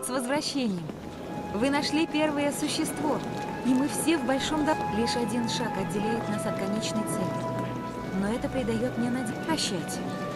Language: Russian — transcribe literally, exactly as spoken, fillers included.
С возвращением! Вы нашли первое существо, и мы все в большом дом. Лишь один шаг отделяет нас от конечной цели. Но это придает мне надежду. Прощайте.